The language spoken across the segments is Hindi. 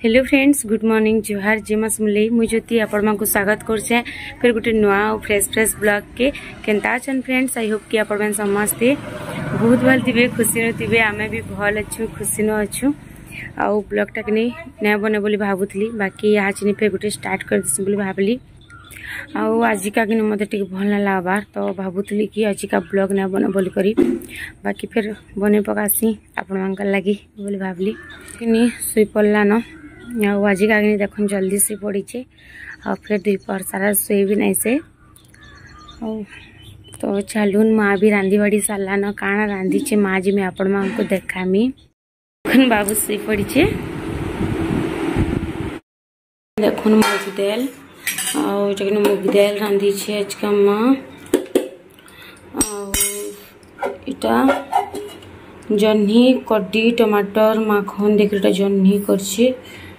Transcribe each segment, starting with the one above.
हेलो फ्रेंड्स, गुड मॉर्निंग, जोहार, जेमा सुमले मुझे ज्योति आपण को स्वागत करछे फिर गोटे नुआ और फ्रेश फ्रेश ब्लॉग के केनता छन फ्रेंड्स। आई होप कि आपण समस्ते बहुत भल थिबे, खुशी थिबे। आमे भी भल अच्छु, खुशी न अच्छु। आउ ब्लॉग टा कनी नै बने बोली भाबुथली, बाकी आज नि फिर गोटे स्टार्ट कर दिस बोली भाबली। आउ आज का कि मते टिक भल ना लागबार, तो भाबुथली कि आज का ब्लॉग नै बने बोली करी, बाकी फिर बने पकासी आपण मानका लागि बोली भाबली। किनी सुई पल्ला न आज का देखन जल्दी से पड़ी और फिर दुपहर सारा सोई भी नहीं से। तो चलून माँ भी रांधी बाड़ी सारा न काना रांधी चे माँ जी में आपण माँ को देखामी। बाबू सोई पड़ी देखुन मुग दाल और मुग दाल रांधी छे आज का माँ। इटा जन्ही कड्डी टमाटर माखन देख जन्ही करछे।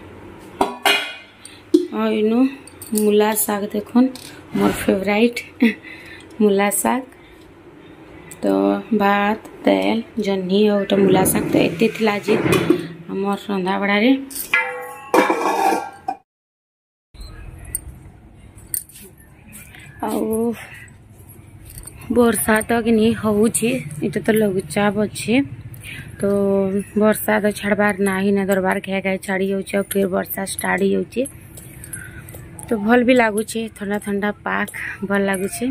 और इनो मूला साग देखुन मोर फेवरेट मूला साग। तो भात दाल जन्ही और मूला साग तो एते थिला जे हमर रंधा बड़ा रे। और वर्षा तो कि नहीं होउछे, इटा तो लघुचाप अच्छे। तो वर्षा तो छाड़बार ना ही ना दरबार घे घे छाड़ी जाउछे और फिर वर्षा स्टार्ट ही जाउछे। तो भल भी लगुचे, ठंडा ठंडा पाक भल लगुचे।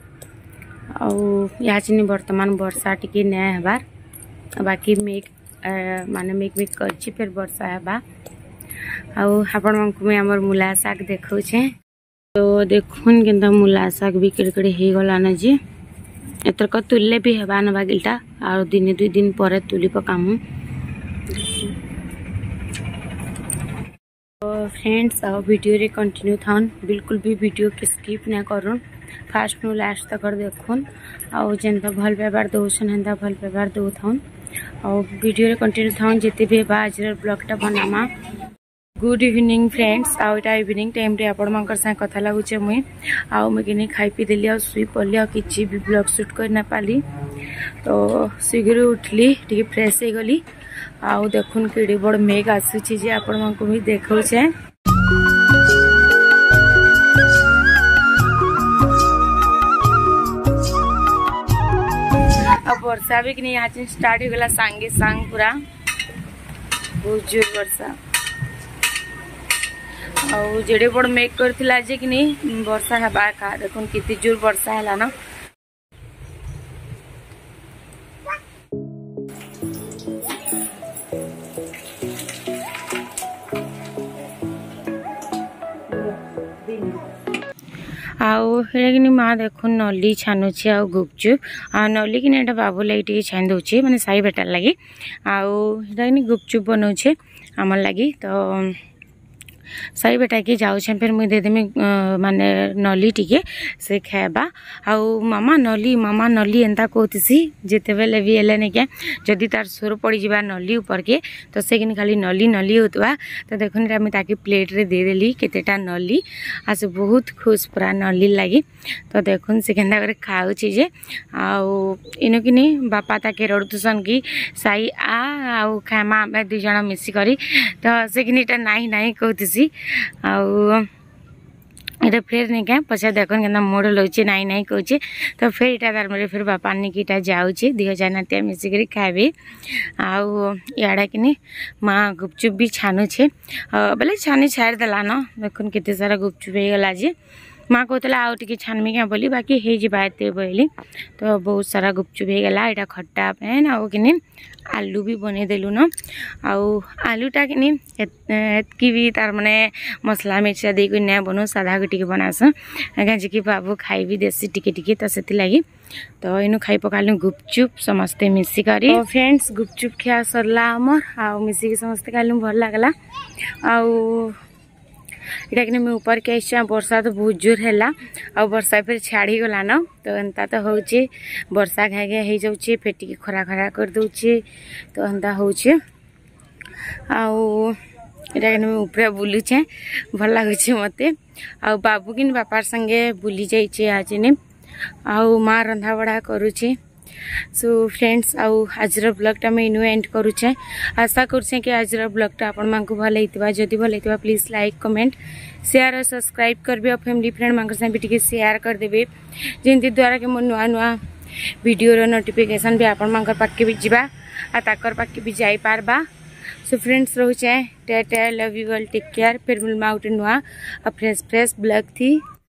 आचिनी वर्तमान वर्षा टिके नया हबार, बाकी मेघ माने मेघ करछि फिर वर्षा हबा। आपण मानकु में हमर मूला साग देखौछे। तो देखुन केनता मूला साग भी केड़े हे गला न जे एतर को तुल्ले भी हबा न बागिलटा और दिन 2 दिन पर तुली पकामु। तो फ्रेंड्स वीडियो रे कंटिन्यू थाउन, बिल्कुल भी वीडियो के स्किप ना करूँ, फास्ट नु लास्ट तक देखुन। और जेनता भल व्यवहार दउछन हेंता भल व्यवहार दउ थाउन और वीडियो रे कंटिन्यू थाउन। जेते भी बा आज ब्लॉग टा बनामा। Good evening friends. आउटा इवनिंग टाइम रे आपण मानकर सा कथा लागुचे मुई आउ मैं किनी खाई पी देली और सुई पल्ली और किछि भी ब्लॉग शूट कर ना पाली। तो शीघ्र उठली, टिके फ्रेश हे गली। आउ देखुन केडी बड़ मेघ आसुछि जे आपण मानकु भी देखौछे। अब वर्षा भी कि आज स्टार्ट हो गला सांगे सांग पूरा बहुत जोर वर्षा। और जेडे बड़ मेघ करथिला जे कि नहीं वर्षा हबा का देखुन किति जोर वर्षा हैला ना। आउ हेडे माँ देखुन नली छानुचे आ गुपचुप आ नली कि एटा बाबू लगी टिके छान दउचे माने साई बेटार लगी। आउ हेडा कि गुपचुप बनौछे हमर लगी। तो साई बेटा के जाऊे फिर मुझे देदेमी माने नली टिके से खाएबा। आउ मामा नली एंता कहतीसी जिते बेले भी हेले नहीं क्या जदि तार स्वर पड़ जा नली ऊपर के तो से खाली नली नली होता। तो देखुन आम ताकि प्लेट रे दे देली केतेटा नली आ से बहुत खुश पूरा नली लगी। तो देखुन से केंदा करे खाऊची जे आउ इनो कि नहीं बापा ताके रड़ुसन कि साई आउ खामा आम 2 जण मिसी करी। तो से किनीटा नाही नाही कहतीसी आउ इटा फिर नहीं क्या पचा देखन के मोड़ लौचे नाई नाई कहचे। तो फिर इटा तार मेरे फिर बापा निकी इटा जाऊे 2 हजार नातिया मिसिक खाबे। आउ इड़ा कि माँ गुपचुप भी छानुचे बोले छानी छाड़ देला न। देखुन केते सारा गुपचुप हो गला जे माँ कहला आउ टिके छानमी क्या बोली बाकी हे जी बाते बोली। तो बहुत सारा गुपचुप हो गला। इटा खट्टा पेन आउ कि आलू भी बने देलु न। आउ आलूटा कि एतकी भी तार माने मसला मिर्चा दे कोई ना बनो सादा टिके बनास काजे कि बाबू खाई भी देसी टिके टिके। तो से लगी तो इनु खाई पकालु गुपचुप समस्ते मिसी करी। तो फ्रेंड्स गुपचुप खिया सरला हमर आउ मिसी के समस्ते खालु भल लागला। आउ इटा कि मैं ऊपर के आइछा वर्षा तो बहुत जोर हैला और वर्षा फिर छाड़ी गला न। तो एंता तो होचे वर्षा घाए घाए हो जाउचे फिर टिके खरा खरा कर दउचे। तो एंता होचे आउ इटा कि मैं ऊपर बुलुचे भल लागुचे मते। आउ बाबू किन बापार संगे बुली जाइछे आज ने। आउ माँ रंधा बड़ा करुचे सो फ्रेंड्स आज ब्लॉगटा मैं इनु एंड करुचे। आशा करुचे कि आज ब्लॉगटा आपण मानक भल होता जदि भल होता प्लीज लाइक कमेंट शेयर और सब्सक्राइब करबे और फैमिली फ्रेंड मान भी टिके शेयर करदेबे जेंति द्वारा कि मो नुआ नुआ वीडियो नोटिफिकेशन भी आपण मान पाखे भी जावा आ ताकर पाखे भी जाई पारबा। सो फ्रेंड्स रोचे take care love you all take care फिर मिलमा गोटे नुआ फ्रेश ब्लॉग थी।